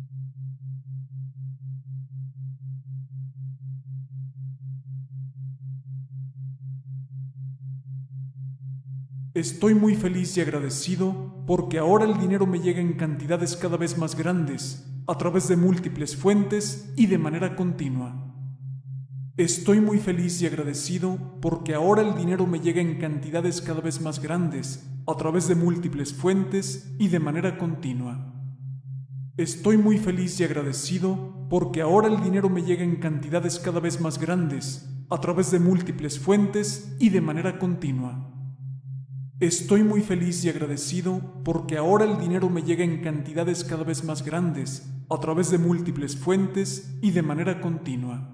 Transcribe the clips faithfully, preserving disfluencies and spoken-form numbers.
Estoy muy feliz y agradecido porque ahora el dinero me llega en cantidades cada vez más grandes, a través de múltiples fuentes y de manera continua. Estoy muy feliz y agradecido porque ahora el dinero me llega en cantidades cada vez más grandes, a través de múltiples fuentes y de manera continua. Estoy muy feliz y agradecido porque ahora el dinero me llega en cantidades cada vez más grandes, a través de múltiples fuentes y de manera continua. Estoy muy feliz y agradecido porque ahora el dinero me llega en cantidades cada vez más grandes, a través de múltiples fuentes y de manera continua.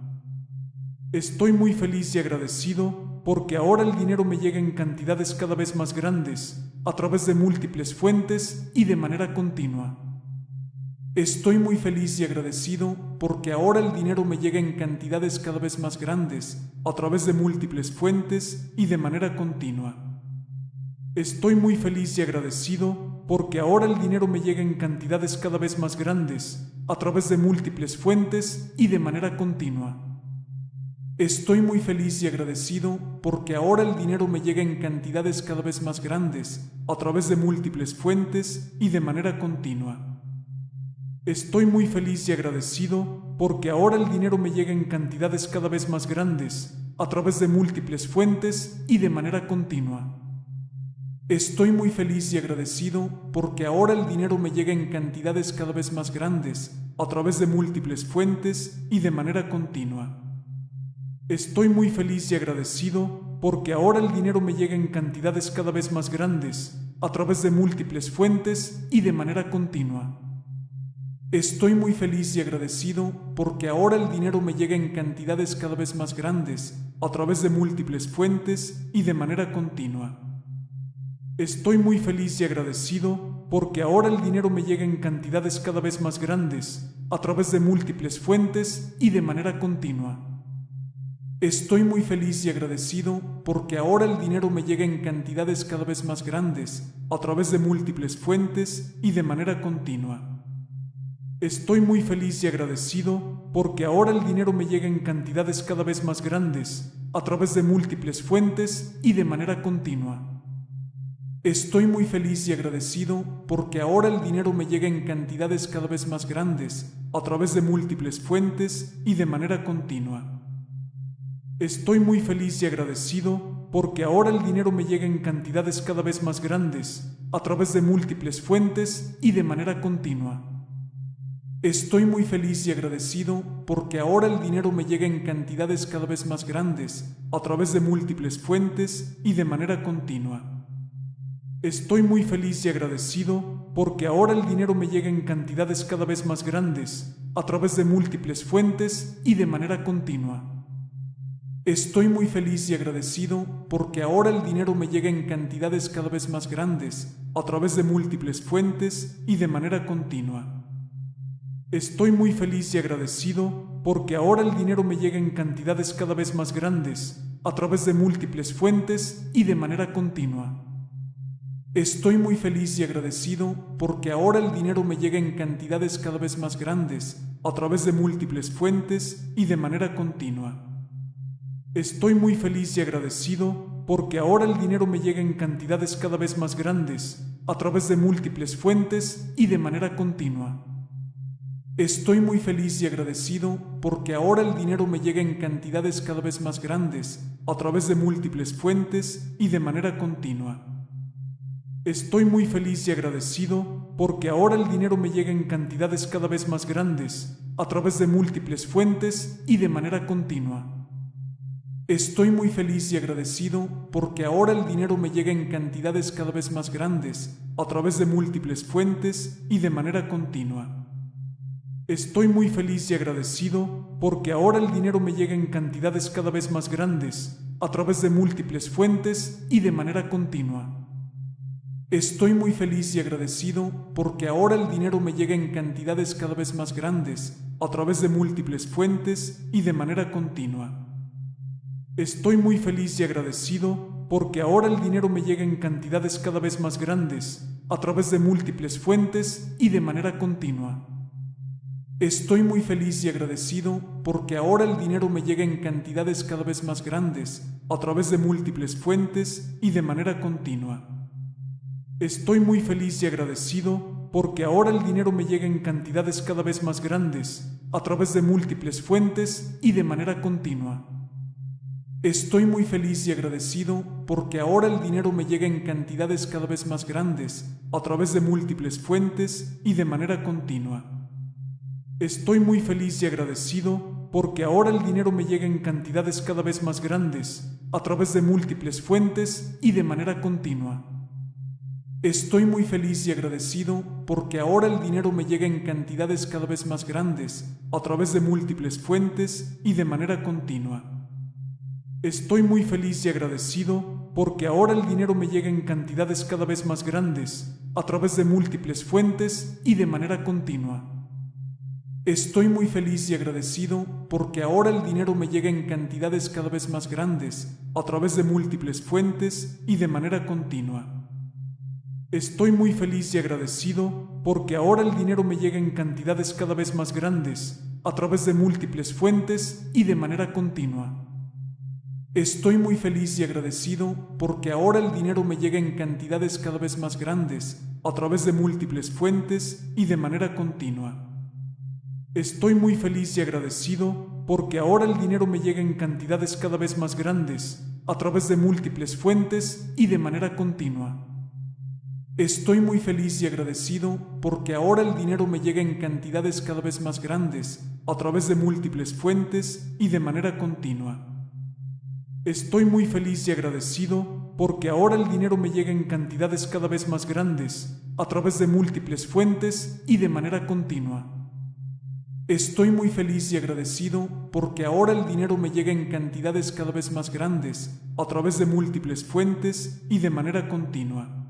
Estoy muy feliz y agradecido porque ahora el dinero me llega en cantidades cada vez más grandes, a través de múltiples fuentes y de manera continua. Estoy muy feliz y agradecido porque ahora el dinero me llega en cantidades cada vez más grandes, a través de múltiples fuentes y de manera continua. Estoy muy feliz y agradecido porque ahora el dinero me llega en cantidades cada vez más grandes, a través de múltiples fuentes y de manera continua. Estoy muy feliz y agradecido porque ahora el dinero me llega en cantidades cada vez más grandes, a través de múltiples fuentes y de manera continua. Estoy muy feliz y agradecido porque ahora el dinero me llega en cantidades cada vez más grandes, a través de múltiples fuentes y de manera continua. Estoy muy feliz y agradecido porque ahora el dinero me llega en cantidades cada vez más grandes, a través de múltiples fuentes y de manera continua. Estoy muy feliz y agradecido porque ahora el dinero me llega en cantidades cada vez más grandes, a través de múltiples fuentes y de manera continua. Estoy muy feliz y agradecido porque ahora el dinero me llega en cantidades cada vez más grandes, a través de múltiples fuentes y de manera continua. Estoy muy feliz y agradecido porque ahora el dinero me llega en cantidades cada vez más grandes, a través de múltiples fuentes y de manera continua. Estoy muy feliz y agradecido porque ahora el dinero me llega en cantidades cada vez más grandes, a través de múltiples fuentes y de manera continua. Estoy muy feliz y agradecido porque ahora el dinero me llega en cantidades cada vez más grandes, a través de múltiples fuentes y de manera continua. Estoy muy feliz y agradecido porque ahora el dinero me llega en cantidades cada vez más grandes, a través de múltiples fuentes y de manera continua. Estoy muy feliz y agradecido porque ahora el dinero me llega en cantidades cada vez más grandes, a través de múltiples fuentes y de manera continua. Estoy muy feliz y agradecido porque ahora el dinero me llega en cantidades cada vez más grandes, a través de múltiples fuentes y de manera continua. Estoy muy feliz y agradecido porque ahora el dinero me llega en cantidades cada vez más grandes, a través de múltiples fuentes y de manera continua. Estoy muy feliz y agradecido porque ahora el dinero me llega en cantidades cada vez más grandes, a través de múltiples fuentes y de manera continua. Estoy muy feliz y agradecido porque ahora el dinero me llega en cantidades cada vez más grandes, a través de múltiples fuentes y de manera continua. Estoy muy feliz y agradecido porque ahora el dinero me llega en cantidades cada vez más grandes, a través de múltiples fuentes y de manera continua. Estoy muy feliz y agradecido porque ahora el dinero me llega en cantidades cada vez más grandes, a través de múltiples fuentes y de manera continua. Estoy muy feliz y agradecido porque ahora el dinero me llega en cantidades cada vez más grandes, a través de múltiples fuentes y de manera continua. Estoy muy feliz y agradecido porque ahora el dinero me llega en cantidades cada vez más grandes, a través de múltiples fuentes y de manera continua. Estoy muy feliz y agradecido porque ahora el dinero me llega en cantidades cada vez más grandes, a través de múltiples fuentes y de manera continua. Estoy muy feliz y agradecido porque ahora el dinero me llega en cantidades cada vez más grandes, a través de múltiples fuentes y de manera continua. Estoy muy feliz y agradecido porque ahora el dinero me llega en cantidades cada vez más grandes, a través de múltiples fuentes y de manera continua. Estoy muy feliz y agradecido porque ahora el dinero me llega en cantidades cada vez más grandes, a través de múltiples fuentes y de manera continua. Estoy muy feliz y agradecido porque ahora el dinero me llega en cantidades cada vez más grandes, a través de múltiples fuentes y de manera continua. Estoy muy feliz y agradecido porque ahora el dinero me llega en cantidades cada vez más grandes, a través de múltiples fuentes y de manera continua. Estoy muy feliz y agradecido porque ahora el dinero me llega en cantidades cada vez más grandes, a través de múltiples fuentes y de manera continua. Estoy muy feliz y agradecido porque ahora el dinero me llega en cantidades cada vez más grandes, a través de múltiples fuentes y de manera continua. Estoy muy feliz y agradecido porque ahora el dinero me llega en cantidades cada vez más grandes, a través de múltiples fuentes y de manera continua. Estoy muy feliz y agradecido porque ahora el dinero me llega en cantidades cada vez más grandes, a través de múltiples fuentes y de manera continua. Estoy muy feliz y agradecido porque ahora el dinero me llega en cantidades cada vez más grandes, a través de múltiples fuentes y de manera continua. Estoy muy feliz y agradecido porque ahora el dinero me llega en cantidades cada vez más grandes, a través de múltiples fuentes y de manera continua. Estoy muy feliz y agradecido porque ahora el dinero me llega en cantidades cada vez más grandes, a través de múltiples fuentes y de manera continua. Estoy muy feliz y agradecido porque ahora el dinero me llega en cantidades cada vez más grandes, a través de múltiples fuentes y de manera continua. Estoy muy feliz y agradecido porque ahora el dinero me llega en cantidades cada vez más grandes, a través de múltiples fuentes y de manera continua. Estoy muy feliz y agradecido porque ahora el dinero me llega en cantidades cada vez más grandes, a través de múltiples fuentes y de manera continua. Estoy muy feliz y agradecido porque ahora el dinero me llega en cantidades cada vez más grandes, a través de múltiples fuentes y de manera continua.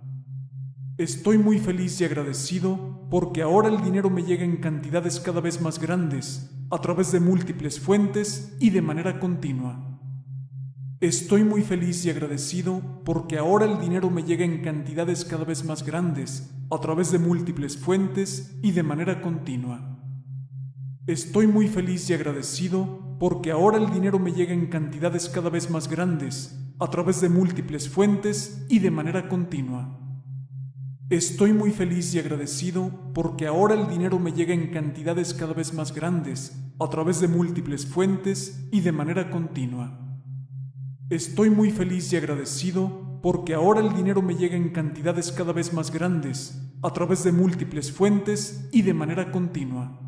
Estoy muy feliz y agradecido porque ahora el dinero me llega en cantidades cada vez más grandes, a través de múltiples fuentes y de manera continua. Estoy muy feliz y agradecido porque ahora el dinero me llega en cantidades cada vez más grandes, a través de múltiples fuentes y de manera continua. Estoy muy feliz y agradecido porque ahora el dinero me llega en cantidades cada vez más grandes, a través de múltiples fuentes y de manera continua. Estoy muy feliz y agradecido porque ahora el dinero me llega en cantidades cada vez más grandes, a través de múltiples fuentes y de manera continua. Estoy muy feliz y agradecido porque ahora el dinero me llega en cantidades cada vez más grandes, a través de múltiples fuentes y de manera continua.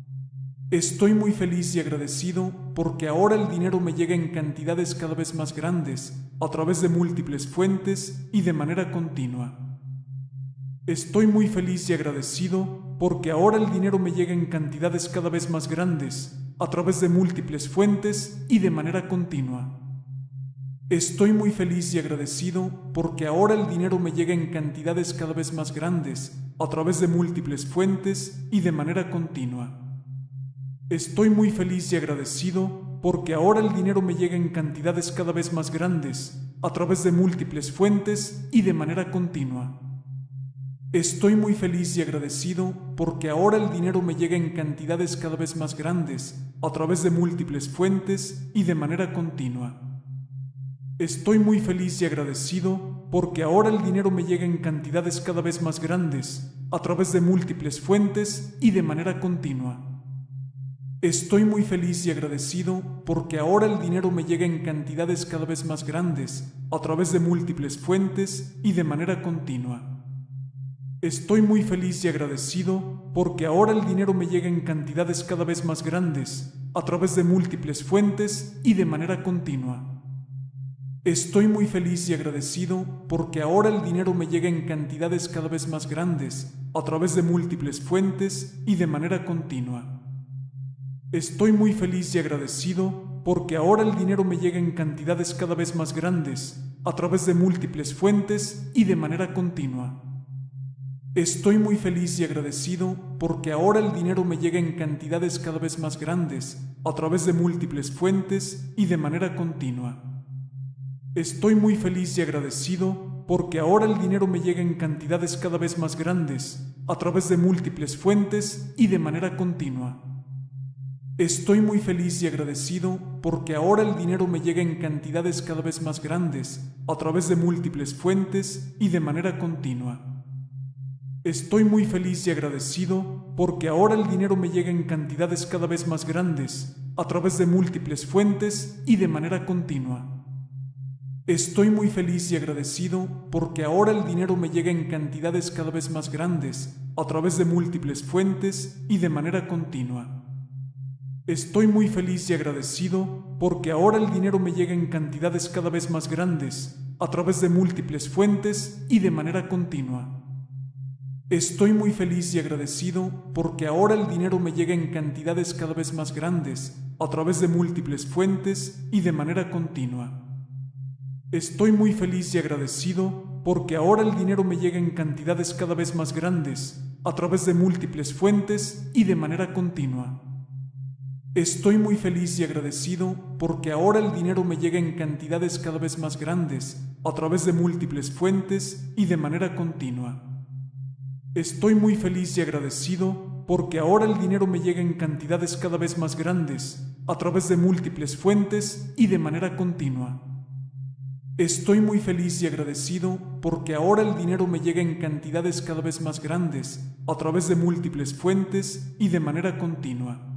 Estoy muy feliz y agradecido porque ahora el dinero me llega en cantidades cada vez más grandes, a través de múltiples fuentes y de manera continua. Estoy muy feliz y agradecido porque ahora el dinero me llega en cantidades cada vez más grandes, a través de múltiples fuentes y de manera continua. Estoy muy feliz y agradecido porque ahora el dinero me llega en cantidades cada vez más grandes, a través de múltiples fuentes y de manera continua. Estoy muy feliz y agradecido porque ahora el dinero me llega en cantidades cada vez más grandes, a través de múltiples fuentes y de manera continua. Estoy muy feliz y agradecido porque ahora el dinero me llega en cantidades cada vez más grandes, a través de múltiples fuentes y de manera continua. Estoy muy feliz y agradecido porque ahora el dinero me llega en cantidades cada vez más grandes, a través de múltiples fuentes y de manera continua. Estoy muy feliz y agradecido porque ahora el dinero me llega en cantidades cada vez más grandes, a través de múltiples fuentes y de manera continua. Estoy muy feliz y agradecido porque ahora el dinero me llega en cantidades cada vez más grandes, a través de múltiples fuentes y de manera continua. Estoy muy feliz y agradecido porque ahora el dinero me llega en cantidades cada vez más grandes, a través de múltiples fuentes y de manera continua. Estoy muy feliz y agradecido porque ahora el dinero me llega en cantidades cada vez más grandes, a través de múltiples fuentes y de manera continua. Estoy muy feliz y agradecido porque ahora el dinero me llega en cantidades cada vez más grandes, a través de múltiples fuentes y de manera continua. Estoy muy feliz y agradecido porque ahora el dinero me llega en cantidades cada vez más grandes, a través de múltiples fuentes y de manera continua. Estoy muy feliz y agradecido porque ahora el dinero me llega en cantidades cada vez más grandes, a través de múltiples fuentes y de manera continua. Estoy muy feliz y agradecido porque ahora el dinero me llega en cantidades cada vez más grandes, a través de múltiples fuentes y de manera continua. Estoy muy feliz y agradecido porque ahora el dinero me llega en cantidades cada vez más grandes, a través de múltiples fuentes y de manera continua. Estoy muy feliz y agradecido porque ahora el dinero me llega en cantidades cada vez más grandes, a través de múltiples fuentes y de manera continua. Estoy muy feliz y agradecido porque ahora el dinero me llega en cantidades cada vez más grandes, a través de múltiples fuentes y de manera continua. Estoy muy feliz y agradecido porque ahora el dinero me llega en cantidades cada vez más grandes, a través de múltiples fuentes y de manera continua. Estoy muy feliz y agradecido porque ahora el dinero me llega en cantidades cada vez más grandes, a través de múltiples fuentes y de manera continua. Estoy muy feliz y agradecido porque ahora el dinero me llega en cantidades cada vez más grandes, a través de múltiples fuentes y de manera continua. Estoy muy feliz y agradecido porque ahora el dinero me llega en cantidades cada vez más grandes, a través de múltiples fuentes y de manera continua.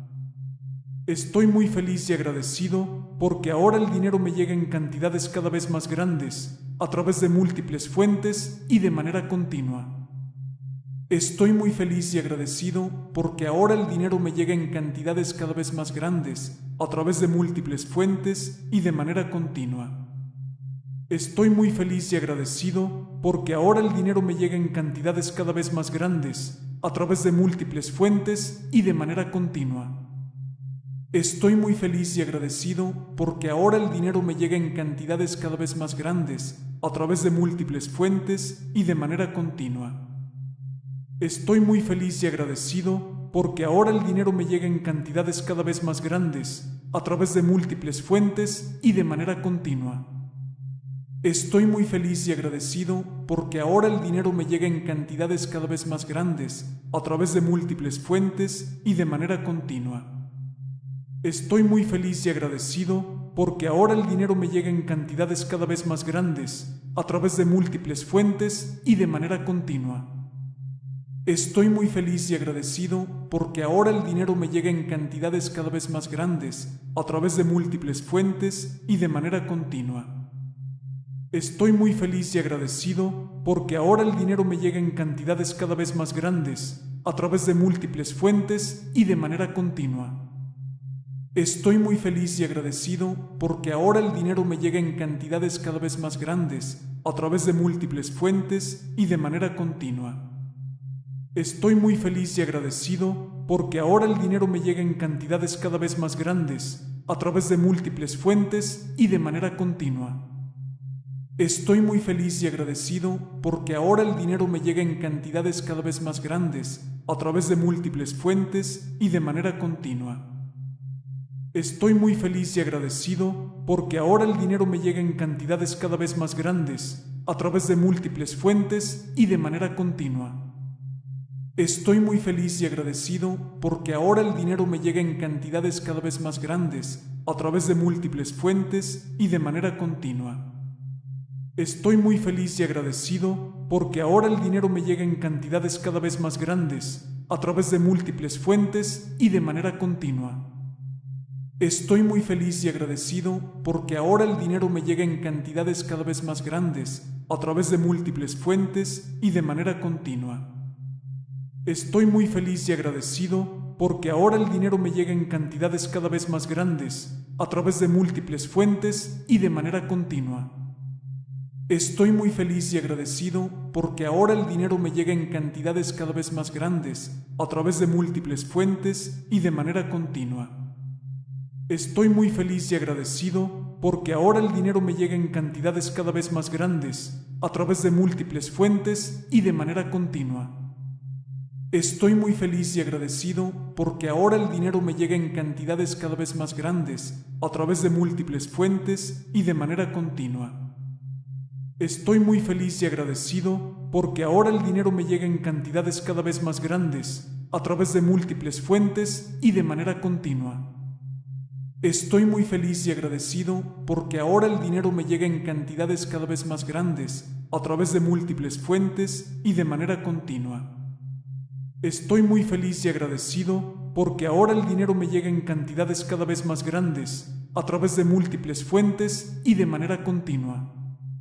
Estoy muy feliz y agradecido porque ahora el dinero me llega en cantidades cada vez más grandes, a través de múltiples fuentes y de manera continua. Estoy muy feliz y agradecido porque ahora el dinero me llega en cantidades cada vez más grandes, a través de múltiples fuentes y de manera continua. Estoy muy feliz y agradecido porque ahora el dinero me llega en cantidades cada vez más grandes, a través de múltiples fuentes y de manera continua. Estoy muy feliz y agradecido porque ahora el dinero me llega en cantidades cada vez más grandes, a través de múltiples fuentes y de manera continua. Estoy muy feliz y agradecido porque ahora el dinero me llega en cantidades cada vez más grandes, a través de múltiples fuentes y de manera continua. Estoy muy feliz y agradecido porque ahora el dinero me llega en cantidades cada vez más grandes, a través de múltiples fuentes y de manera continua. Estoy muy feliz y agradecido porque ahora el dinero me llega en cantidades cada vez más grandes, a través de múltiples fuentes y de manera continua. Estoy muy feliz y agradecido porque ahora el dinero me llega en cantidades cada vez más grandes, a través de múltiples fuentes y de manera continua. Estoy muy feliz y agradecido porque ahora el dinero me llega en cantidades cada vez más grandes, a través de múltiples fuentes y de manera continua. Estoy muy feliz y agradecido porque ahora el dinero me llega en cantidades cada vez más grandes, a través de múltiples fuentes y de manera continua. Estoy muy feliz y agradecido porque ahora el dinero me llega en cantidades cada vez más grandes, a través de múltiples fuentes y de manera continua. Estoy muy feliz y agradecido porque ahora el dinero me llega en cantidades cada vez más grandes, a través de múltiples fuentes y de manera continua. Estoy muy feliz y agradecido porque ahora el dinero me llega en cantidades cada vez más grandes, a través de múltiples fuentes y de manera continua. Estoy muy feliz y agradecido porque ahora el dinero me llega en cantidades cada vez más grandes, a través de múltiples fuentes y de manera continua. Estoy muy feliz y agradecido porque ahora el dinero me llega en cantidades cada vez más grandes, a través de múltiples fuentes y de manera continua. Estoy muy feliz y agradecido porque ahora el dinero me llega en cantidades cada vez más grandes, a través de múltiples fuentes y de manera continua. Estoy muy feliz y agradecido porque ahora el dinero me llega en cantidades cada vez más grandes, a través de múltiples fuentes y de manera continua. Estoy muy feliz y agradecido porque ahora el dinero me llega en cantidades cada vez más grandes, a través de múltiples fuentes y de manera continua. Estoy muy feliz y agradecido porque ahora el dinero me llega en cantidades cada vez más grandes, a través de múltiples fuentes y de manera continua. Estoy muy feliz y agradecido porque ahora el dinero me llega en cantidades cada vez más grandes, a través de múltiples fuentes y de manera continua. Estoy muy feliz y agradecido porque ahora el dinero me llega en cantidades cada vez más grandes, a través de múltiples fuentes y de manera continua. Estoy muy feliz y agradecido porque ahora el dinero me llega en cantidades cada vez más grandes, a través de múltiples fuentes y de manera continua. Estoy muy feliz y agradecido porque ahora el dinero me llega en cantidades cada vez más grandes, a través de múltiples fuentes y de manera continua.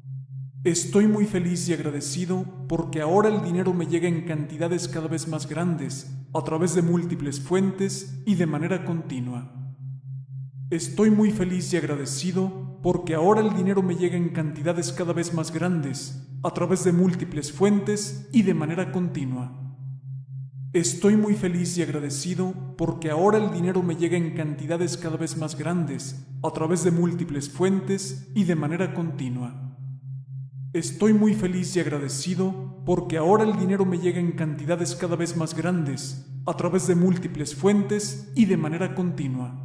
Estoy muy feliz y agradecido porque ahora el dinero me llega en cantidades cada vez más grandes, a través de múltiples fuentes y de manera continua. Estoy muy feliz y agradecido porque ahora el dinero me llega en cantidades cada vez más grandes, a través de múltiples fuentes y de manera continua. Estoy muy feliz y agradecido porque ahora el dinero me llega en cantidades cada vez más grandes, a través de múltiples fuentes y de manera continua. Estoy muy feliz y agradecido porque ahora el dinero me llega en cantidades cada vez más grandes, a través de múltiples fuentes y de manera continua.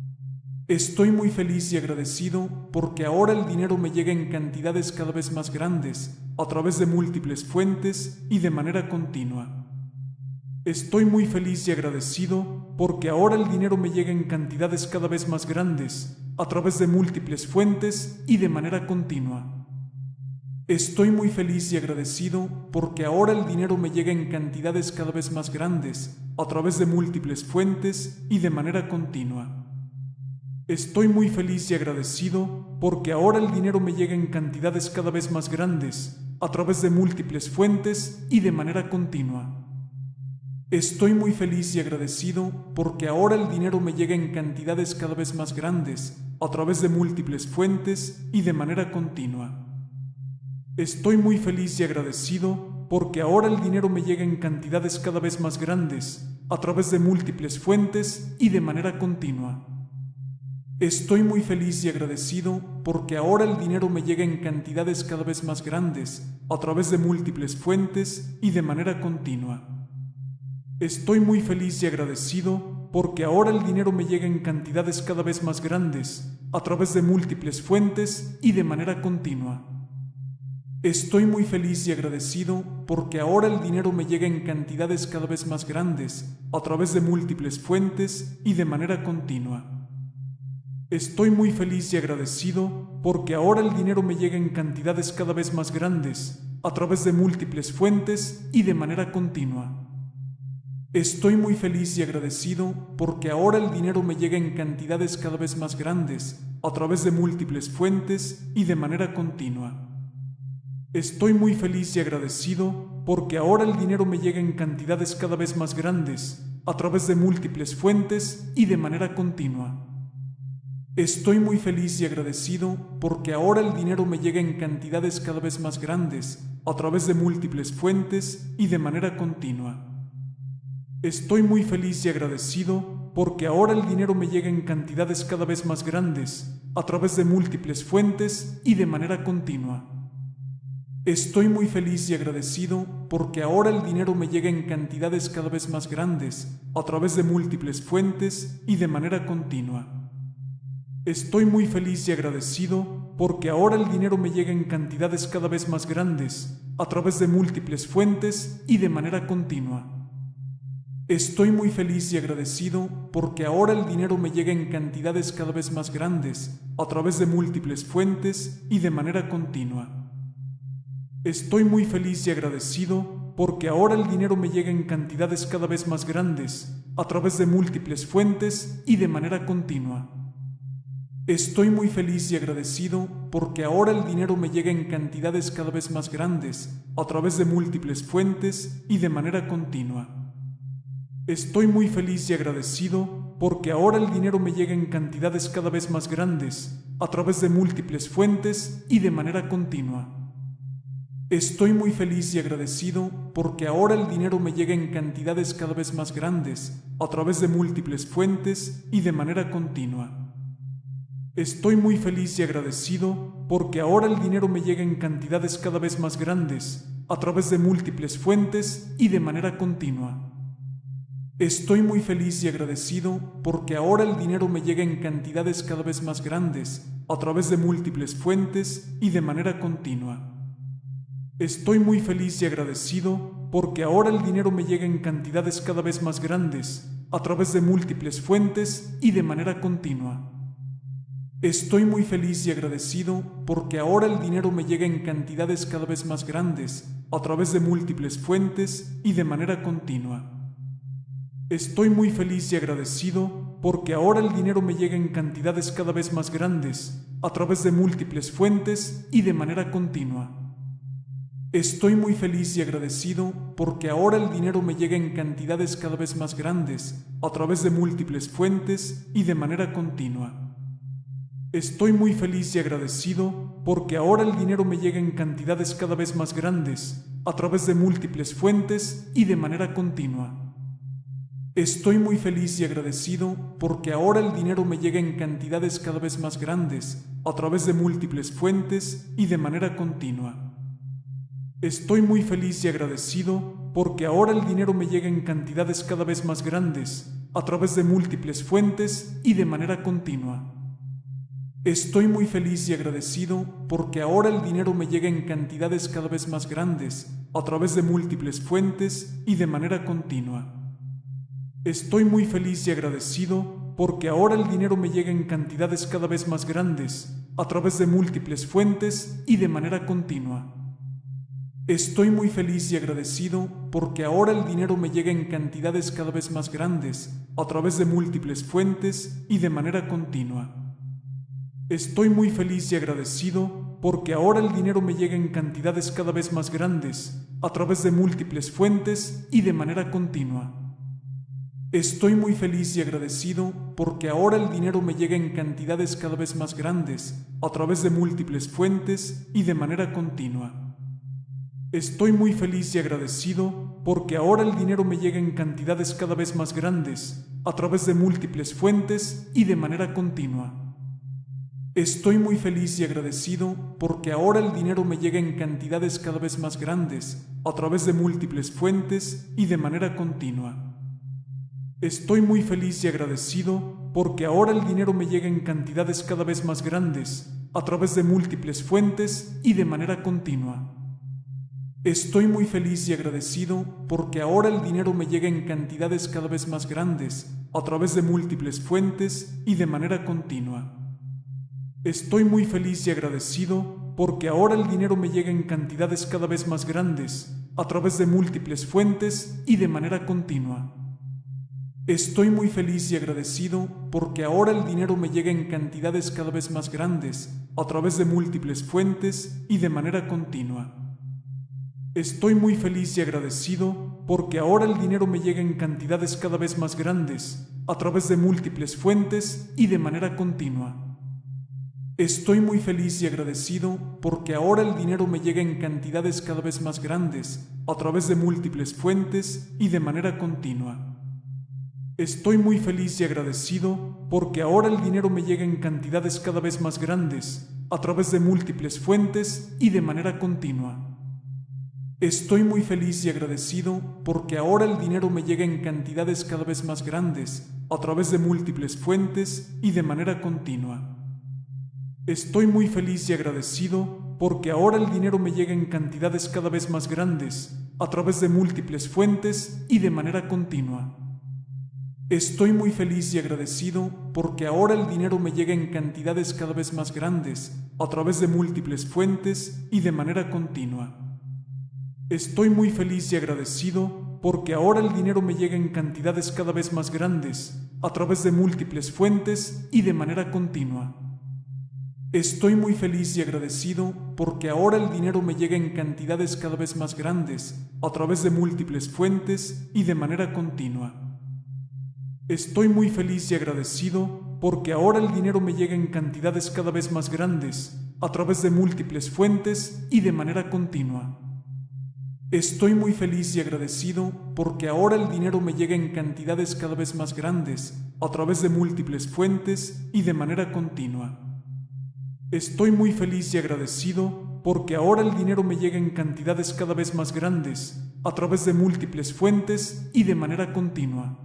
Estoy muy feliz y agradecido porque ahora el dinero me llega en cantidades cada vez más grandes, a través de múltiples fuentes y de manera continua. Estoy muy feliz y agradecido porque ahora el dinero me llega en cantidades cada vez más grandes, a través de múltiples fuentes y de manera continua. Estoy muy feliz y agradecido porque ahora el dinero me llega en cantidades cada vez más grandes, a través de múltiples fuentes y de manera continua. Estoy muy feliz y agradecido porque ahora el dinero me llega en cantidades cada vez más grandes, a través de múltiples fuentes y de manera continua. Estoy muy feliz y agradecido porque ahora el dinero me llega en cantidades cada vez más grandes, a través de múltiples fuentes y de manera continua. Estoy muy feliz y agradecido porque ahora el dinero me llega en cantidades cada vez más grandes, a través de múltiples fuentes y de manera continua. Estoy muy feliz y agradecido porque ahora el dinero me llega en cantidades cada vez más grandes, a través de múltiples fuentes y de manera continua. Estoy muy feliz y agradecido porque ahora el dinero me llega en cantidades cada vez más grandes, a través de múltiples fuentes y de manera continua. Estoy muy feliz y agradecido porque ahora el dinero me llega en cantidades cada vez más grandes, a través de múltiples fuentes y de manera continua. Estoy muy feliz y agradecido porque ahora el dinero me llega en cantidades cada vez más grandes, a través de múltiples fuentes y de manera continua. Estoy muy feliz y agradecido porque ahora el dinero me llega en cantidades cada vez más grandes, a través de múltiples fuentes y de manera continua. Estoy muy feliz y agradecido porque ahora el dinero me llega en cantidades cada vez más grandes, a través de múltiples fuentes y de manera continua. Estoy muy feliz y agradecido porque ahora el dinero me llega en cantidades cada vez más grandes, a través de múltiples fuentes y de manera continua. Estoy muy feliz y agradecido porque ahora el dinero me llega en cantidades cada vez más grandes, a través de múltiples fuentes y de manera continua. Estoy muy feliz y agradecido porque ahora el dinero me llega en cantidades cada vez más grandes, a través de múltiples fuentes y de manera continua. Estoy muy feliz y agradecido porque ahora el dinero me llega en cantidades cada vez más grandes, a través de múltiples fuentes y de manera continua. Estoy muy feliz y agradecido porque ahora el dinero me llega en cantidades cada vez más grandes, a través de múltiples fuentes y de manera continua. Estoy muy feliz y agradecido porque ahora el dinero me llega en cantidades cada vez más grandes, a través de múltiples fuentes y de manera continua. Estoy muy feliz y agradecido porque ahora el dinero me llega en cantidades cada vez más grandes, a través de múltiples fuentes y de manera continua. Estoy muy feliz y agradecido porque ahora el dinero me llega en cantidades cada vez más grandes, a través de múltiples fuentes y de manera continua. Estoy muy feliz y agradecido porque ahora el dinero me llega en cantidades cada vez más grandes, a través de múltiples fuentes y de manera continua. Estoy muy feliz y agradecido porque ahora el dinero me llega en cantidades cada vez más grandes, a través de múltiples fuentes y de manera continua. Estoy muy feliz y agradecido porque ahora el dinero me llega en cantidades cada vez más grandes, a través de múltiples fuentes y de manera continua. Estoy muy feliz y agradecido porque ahora el dinero me llega en cantidades cada vez más grandes, a través de múltiples fuentes y de manera continua. Estoy muy feliz y agradecido porque ahora el dinero me llega en cantidades cada vez más grandes, a través de múltiples fuentes y de manera continua. Estoy muy feliz y agradecido porque ahora el dinero me llega en cantidades cada vez más grandes, a través de múltiples fuentes y de manera continua. Estoy muy feliz y agradecido porque ahora el dinero me llega en cantidades cada vez más grandes, a través de múltiples fuentes y de manera continua. Estoy muy feliz y agradecido porque ahora el dinero me llega en cantidades cada vez más grandes, a través de múltiples fuentes y de manera continua. Estoy muy feliz y agradecido porque ahora el dinero me llega en cantidades cada vez más grandes, a través de múltiples fuentes y de manera continua. Estoy muy feliz y agradecido porque ahora el dinero me llega en cantidades cada vez más grandes, a través de múltiples fuentes y de manera continua. Estoy muy feliz y agradecido porque ahora el dinero me llega en cantidades cada vez más grandes, a través de múltiples fuentes y de manera continua. Estoy muy feliz y agradecido porque ahora el dinero me llega en cantidades cada vez más grandes, a través de múltiples fuentes y de manera continua. Estoy muy feliz y agradecido porque ahora el dinero me llega en cantidades cada vez más grandes, a través de múltiples fuentes y de manera continua. Estoy muy feliz y agradecido porque ahora el dinero me llega en cantidades cada vez más grandes, a través de múltiples fuentes y de manera continua. Estoy muy feliz y agradecido porque ahora el dinero me llega en cantidades cada vez más grandes, a través de múltiples fuentes y de manera continua. Estoy muy feliz y agradecido porque ahora el dinero me llega en cantidades cada vez más grandes, a través de múltiples fuentes y de manera continua. Estoy muy feliz y agradecido porque ahora el dinero me llega en cantidades cada vez más grandes, a través de múltiples fuentes y de manera continua. Estoy muy feliz y agradecido porque ahora el dinero me llega en cantidades cada vez más grandes, a través de múltiples fuentes y de manera continua. Estoy muy feliz y agradecido porque ahora el dinero me llega en cantidades cada vez más grandes, a través de múltiples fuentes y de manera continua. Estoy muy feliz y agradecido porque ahora el dinero me llega en cantidades cada vez más grandes, a través de múltiples fuentes y de manera continua. Estoy muy feliz y agradecido porque ahora el dinero me llega en cantidades cada vez más grandes, a través de múltiples fuentes y de manera continua. Estoy muy feliz y agradecido porque ahora el dinero me llega en cantidades cada vez más grandes, a través de múltiples fuentes y de manera continua. Estoy muy feliz y agradecido porque ahora el dinero me llega en cantidades cada vez más grandes, a través de múltiples fuentes y de manera continua. Estoy muy feliz y agradecido porque ahora el dinero me llega en cantidades cada vez más grandes, a través de múltiples fuentes y de manera continua. Estoy muy feliz y agradecido porque ahora el dinero me llega en cantidades cada vez más grandes, a través de múltiples fuentes y de manera continua. Estoy muy feliz y agradecido porque ahora el dinero me llega en cantidades cada vez más grandes, a través de múltiples fuentes y de manera continua. Estoy muy feliz y agradecido porque ahora el dinero me llega en cantidades cada vez más grandes, a través de múltiples fuentes y de manera continua. Estoy muy feliz y agradecido porque ahora el dinero me llega en cantidades cada vez más grandes, a través de múltiples fuentes y de manera continua. Estoy muy feliz y agradecido porque ahora el dinero me llega en cantidades cada vez más grandes, a través de múltiples fuentes y de manera continua. Estoy muy feliz y agradecido porque ahora el dinero me llega en cantidades cada vez más grandes, a través de múltiples fuentes y de manera continua. Estoy muy feliz y agradecido porque ahora el dinero me llega en cantidades cada vez más grandes, a través de múltiples fuentes y de manera continua. Estoy muy feliz y agradecido porque ahora el dinero me llega en cantidades cada vez más grandes, a través de múltiples fuentes y de manera continua.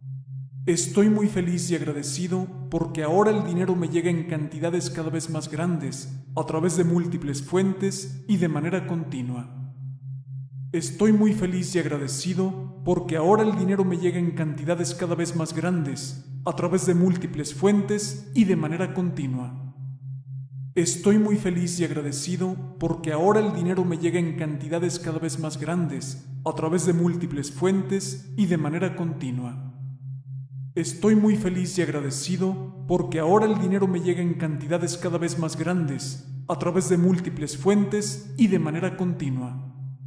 Estoy muy feliz y agradecido porque ahora el dinero me llega en cantidades cada vez más grandes, a través de múltiples fuentes y de manera continua. Estoy muy feliz y agradecido porque ahora el dinero me llega en cantidades cada vez más grandes, a través de múltiples fuentes y de manera continua. Estoy muy feliz y agradecido porque ahora el dinero me llega en cantidades cada vez más grandes, a través de múltiples fuentes y de manera continua. Estoy muy feliz y agradecido porque ahora el dinero me llega en cantidades cada vez más grandes, a través de múltiples fuentes y de manera continua.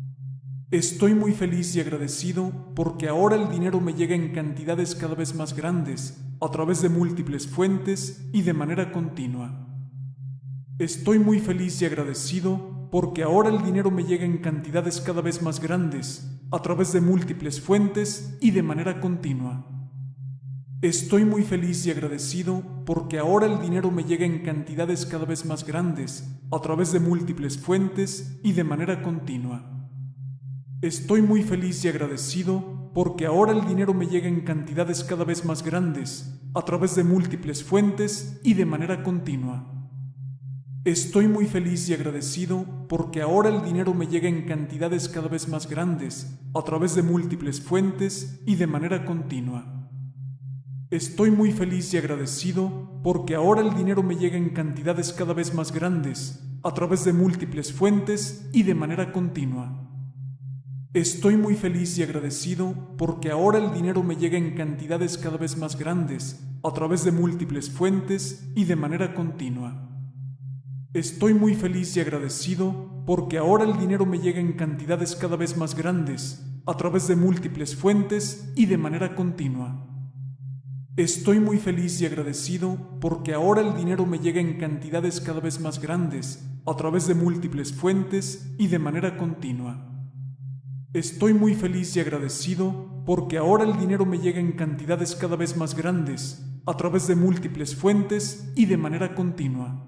Estoy muy feliz y agradecido porque ahora el dinero me llega en cantidades cada vez más grandes, a través de múltiples fuentes y de manera continua. Estoy muy feliz y agradecido porque ahora el dinero me llega en cantidades cada vez más grandes, a través de múltiples fuentes y de manera continua. Estoy muy feliz y agradecido porque ahora el dinero me llega en cantidades cada vez más grandes, a través de múltiples fuentes y de manera continua. Estoy muy feliz y agradecido porque ahora el dinero me llega en cantidades cada vez más grandes, a través de múltiples fuentes y de manera continua. Estoy muy feliz y agradecido porque ahora el dinero me llega en cantidades cada vez más grandes, a través de múltiples fuentes y de manera continua. Estoy muy feliz y agradecido porque ahora el dinero me llega en cantidades cada vez más grandes, a través de múltiples fuentes y de manera continua. Estoy muy feliz y agradecido porque ahora el dinero me llega en cantidades cada vez más grandes, a través de múltiples fuentes y de manera continua. Estoy muy feliz y agradecido porque ahora el dinero me llega en cantidades cada vez más grandes, a través de múltiples fuentes y de manera continua. Estoy muy feliz y agradecido porque ahora el dinero me llega en cantidades cada vez más grandes, a través de múltiples fuentes y de manera continua. Estoy muy feliz y agradecido porque ahora el dinero me llega en cantidades cada vez más grandes, a través de múltiples fuentes y de manera continua.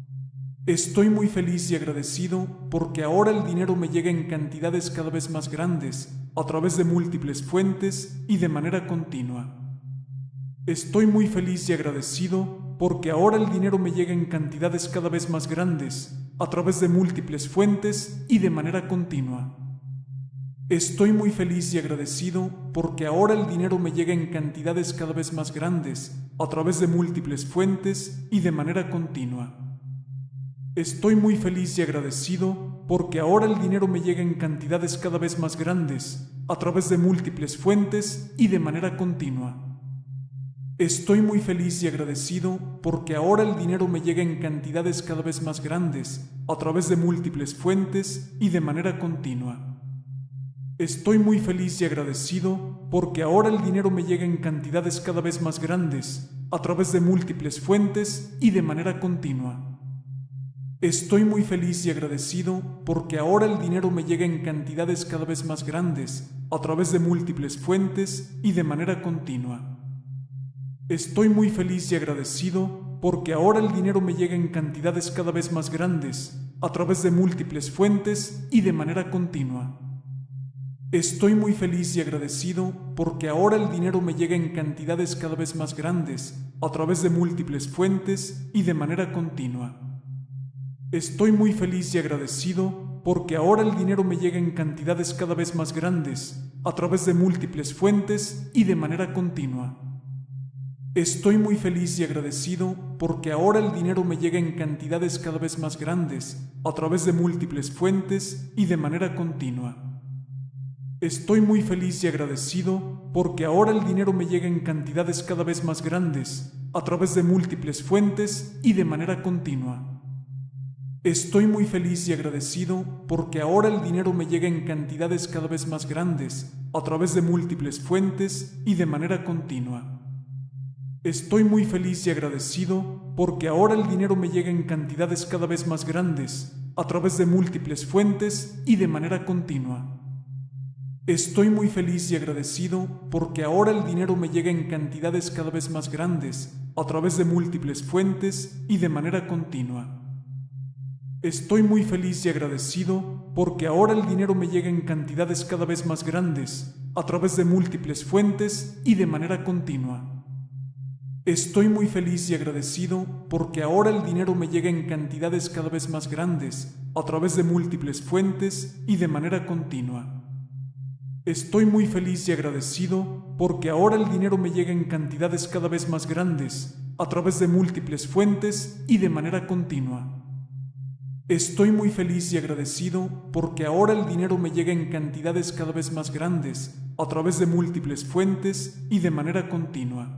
Estoy muy feliz y agradecido porque ahora el dinero me llega en cantidades cada vez más grandes, a través de múltiples fuentes y de manera continua. Estoy muy feliz y agradecido porque ahora el dinero me llega en cantidades cada vez más grandes, a través de múltiples fuentes y de manera continua. Estoy muy feliz y agradecido porque ahora el dinero me llega en cantidades cada vez más grandes, a través de múltiples fuentes y de manera continua. Estoy muy feliz y agradecido porque ahora el dinero me llega en cantidades cada vez más grandes, a través de múltiples fuentes y de manera continua. Estoy muy feliz y agradecido porque ahora el dinero me llega en cantidades cada vez más grandes, a través de múltiples fuentes y de manera continua. Estoy muy feliz y agradecido porque ahora el dinero me llega en cantidades cada vez más grandes, a través de múltiples fuentes y de manera continua. Estoy muy feliz y agradecido porque ahora el dinero me llega en cantidades cada vez más grandes, a través de múltiples fuentes y de manera continua. Estoy muy feliz y agradecido porque ahora el dinero me llega en cantidades cada vez más grandes, a través de múltiples fuentes y de manera continua. Estoy muy feliz y agradecido porque ahora el dinero me llega en cantidades cada vez más grandes, a través de múltiples fuentes y de manera continua. Estoy muy feliz y agradecido porque ahora el dinero me llega en cantidades cada vez más grandes, a través de múltiples fuentes y de manera continua. Estoy muy feliz y agradecido porque ahora el dinero me llega en cantidades cada vez más grandes, a través de múltiples fuentes y de manera continua. Estoy muy feliz y agradecido porque ahora el dinero me llega en cantidades cada vez más grandes, a través de múltiples fuentes y de manera continua. Estoy muy feliz y agradecido porque ahora el dinero me llega en cantidades cada vez más grandes, a través de múltiples fuentes y de manera continua. Estoy muy feliz y agradecido porque ahora el dinero me llega en cantidades cada vez más grandes, a través de múltiples fuentes y de manera continua. Estoy muy feliz y agradecido porque ahora el dinero me llega en cantidades cada vez más grandes, a través de múltiples fuentes y de manera continua. Estoy muy feliz y agradecido porque ahora el dinero me llega en cantidades cada vez más grandes, a través de múltiples fuentes y de manera continua. Estoy muy feliz y agradecido porque ahora el dinero me llega en cantidades cada vez más grandes, a través de múltiples fuentes y de manera continua. Estoy muy feliz y agradecido porque ahora el dinero me llega en cantidades cada vez más grandes, a través de múltiples fuentes y de manera continua. Estoy muy feliz y agradecido porque ahora el dinero me llega en cantidades cada vez más grandes, a través de múltiples fuentes y de manera continua.